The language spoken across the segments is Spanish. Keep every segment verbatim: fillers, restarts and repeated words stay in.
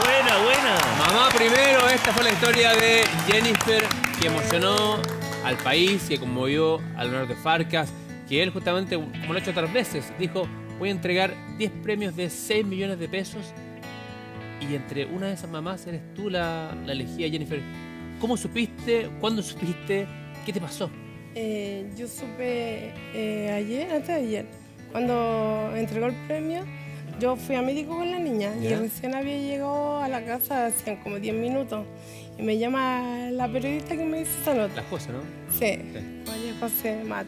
Buena, buena. Mamá primero, esta fue la historia de Jennifer que emocionó al país, que conmovió a Leonardo Farcas, que él justamente, como lo ha hecho otras veces, dijo, voy a entregar diez premios de seis millones de pesos y entre una de esas mamás eres tú la, la elegida, Jennifer. ¿Cómo supiste? ¿Cuándo supiste? ¿Qué te pasó? Eh, yo supe eh, ayer, antes de ayer, cuando entregó el premio, yo fui a médico con la niña ¿Ya? y recién había llegado a la casa, hacían como diez minutos. Y me llama la periodista que me dice esa nota. La José, ¿no? Sí, María José Mato.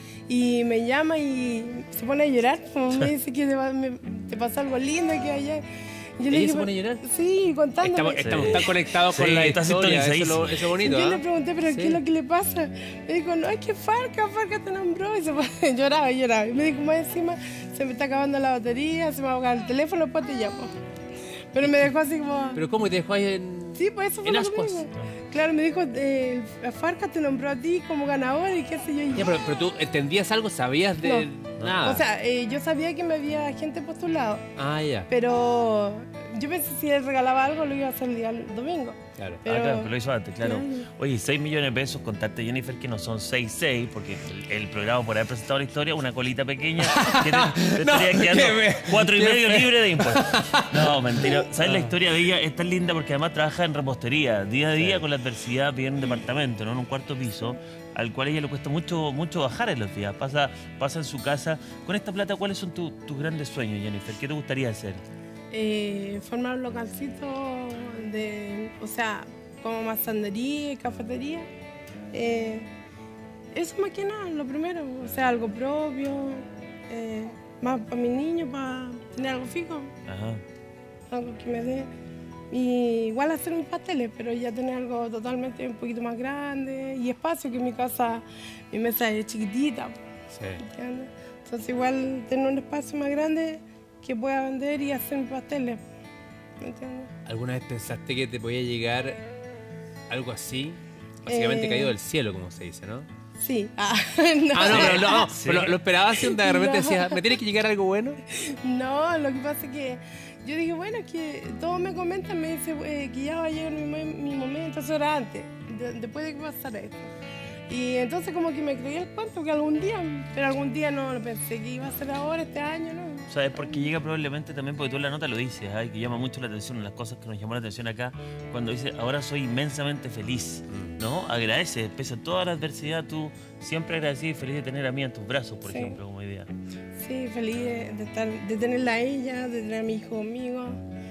Y me llama y se pone a llorar, como me dice que te, va, me, te pasó algo lindo, que ayer... Yo ¿Ella le dije, se pone a llorar? Sí, contándome. Estamos, estamos Sí. tan conectados con Sí, la está historia, eso es lo, sintonizadísimo. eso es bonito. Yo ¿eh? le pregunté, pero Sí. ¿qué es lo que le pasa? Me dijo, no, es que Farca, Farca te nombró. Y se fue, lloraba, lloraba. Y me dijo, más encima, se me está acabando la batería, se me va a apagar el teléfono, después te llamo. Pero me dejó así como... ¿Pero cómo te dejó ahí en...? Sí, pues eso fue en lo que me ascuas? dijo. Claro, me dijo, eh, Farca te nombró a ti como ganador y qué sé yo. Y Ya, pero, pero tú entendías algo, sabías de nada. O sea, eh, yo sabía que me había gente postulado, Ah, ya. pero yo pensé si él regalaba algo lo iba a hacer el día el domingo. Claro. Pero- Ah, claro, pero lo hizo antes, claro. Claro. Oye, seis millones de pesos, contarte, Jennifer, que no son seis seis, porque el, el programa, por haber presentado la historia, una colita pequeña, que te, te No, estaría quedando que me- cuatro y que medio me- libre de impuestos. No, mentira. ¿Sabes? La historia de ella es tan linda porque además trabaja en repostería, día a día, Sí. con la adversidad, vive en un departamento, ¿no? En un cuarto piso, al cual a ella le cuesta mucho, mucho bajar en los días. Pasa, pasa en su casa. Con esta plata, ¿cuáles son tu- tus grandes sueños, Jennifer? ¿Qué te gustaría hacer? Eh, formar un localcito de, o sea, como masandería y cafetería. Eh, eso más que nada, lo primero, o sea, algo propio, eh, más para mi niño, para tener algo fijo, Ajá. algo que me dé. Y igual hacer mis pasteles, pero ya tener algo totalmente un poquito más grande y espacio, que mi casa, mi mesa es chiquitita, Sí. ¿entiendes? Entonces igual tener un espacio más grande que pueda vender y hacer mis pasteles, ¿me entiendes? ¿Alguna vez pensaste que te podía llegar algo así? Básicamente Eh. caído del cielo, como se dice, ¿no? Sí. Ah, no. Ah, no, no, no. no. Sí. Pero lo esperabas y de repente No. decías, ¿me tiene que llegar algo bueno? No, lo que pasa es que yo dije, bueno, es que todos me comentan, me dicen eh, que ya va a llegar mi, mo- mi momento, eso era antes, de- después de que pasara esto. Y entonces como que me creí el cuento que algún día, pero algún día no, no pensé que iba a ser ahora, este año, ¿no? ¿Sabes por qué llega? Probablemente también porque tú en la nota lo dices, ¿eh? Que llama mucho la atención, las cosas que nos llamó la atención acá, cuando dice, ahora soy inmensamente feliz, ¿no? Agradece, pese a toda la adversidad, tú siempre agradecido y feliz de tener a mí en tus brazos, por Sí. ejemplo, como idea. Sí, feliz de, de estar, de tenerla a ella, de tener a mi hijo conmigo,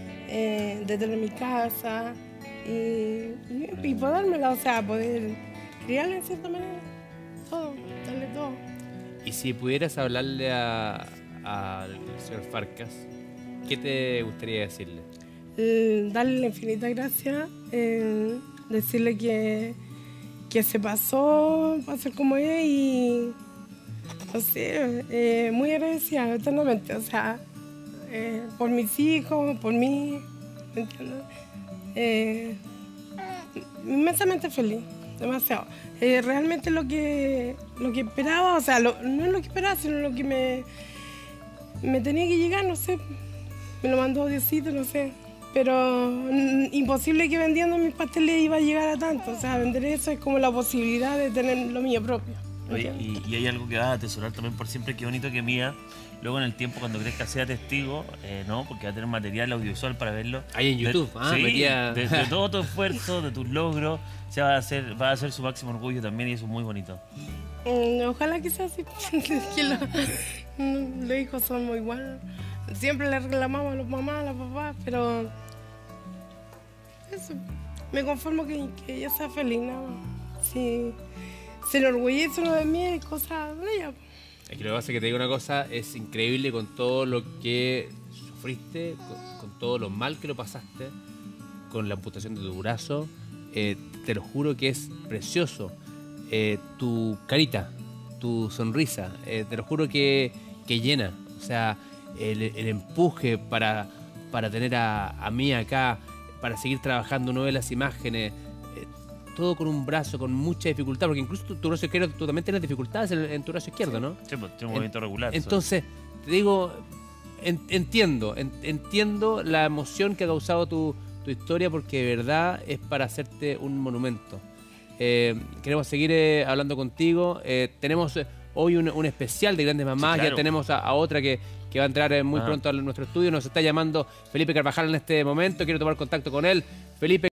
eh, de tener mi casa y, y, y podérmela, o sea, poder criarla en cierta manera, todo, darle todo. Y si pudieras hablarle a- al señor Farcas, ¿qué te gustaría decirle? Eh, darle la infinita gracia, eh, decirle que, que se pasó para ser como es y, no sé, eh, muy agradecida eternamente, o sea, eh, por mis hijos, por mí, ¿me entiendes? Eh, inmensamente feliz, demasiado. Eh, realmente lo que, lo que esperaba, o sea, lo- no es lo que esperaba, sino lo que me, me tenía que llegar, no sé, me lo mandó Diosito, no sé. Pero mm, imposible que vendiendo mis pasteles iba a llegar a tanto. O sea, vender eso es como la posibilidad de tener lo mío propio. Oye, ¿entiendes? y, y hay algo que vas a atesorar también por siempre, qué bonito que Mía, luego en el tiempo cuando crezca sea testigo, eh, ¿no? Porque va a tener material audiovisual para verlo. Ahí en De- YouTube, ah, sí, metía- de, de todo tu esfuerzo, de tus logros, o sea, va a ser, va a ser su máximo orgullo también y eso es muy bonito. Mm, ojalá que sea así. que lo- mm, los hijos son muy buenos. Siempre le reclamamos a los mamás, a los papás, pero eso, me conformo que, que ella sea feliz, ¿no? Si se enorgullece uno de mí, es cosa de ella. Es que lo que pasa es que te digo una cosa, es increíble con todo lo que sufriste, con, con todo lo mal que lo pasaste, con la amputación de tu brazo. Eh, te lo juro que es precioso. Eh, tu carita, tu sonrisa, eh, te lo juro que, que llena. O sea, el, el empuje para, para tener a, a mí acá, para seguir trabajando, no ve las imágenes, eh, todo con un brazo, con mucha dificultad, porque incluso tu, tu brazo izquierdo, tú también tienes dificultades en, en tu brazo izquierdo, ¿no? Sí, pues tiene un movimiento regular. Entonces, te digo, en- entiendo, en- entiendo la emoción que ha causado tu, tu historia porque de verdad es para hacerte un monumento. Eh, queremos seguir eh, hablando contigo. Eh, tenemos eh, hoy un, un especial de Grandes Mamás. Sí, claro. Ya tenemos a, a otra que, que va a entrar eh, muy ah. pronto a nuestro estudio. Nos está llamando Felipe Carvajal en este momento. Quiero tomar contacto con él. Felipe.